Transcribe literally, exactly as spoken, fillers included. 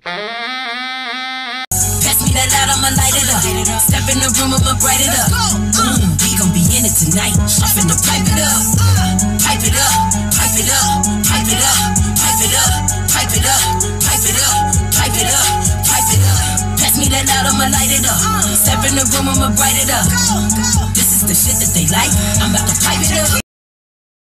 Pass me that loud, I'ma light it up. Step in the room, I'ma bright it up. Mm, we gon' be in it tonight. I'm finna pipe it up. Pipe it up, pipe it up, pipe it up, pipe it up, pipe it up, pipe it up, pipe it up, pipe it up. Pass me that loud, I'ma light it up. Step in the room, I'ma bright it up. This is the shit that they like. I'm about to pipe it up.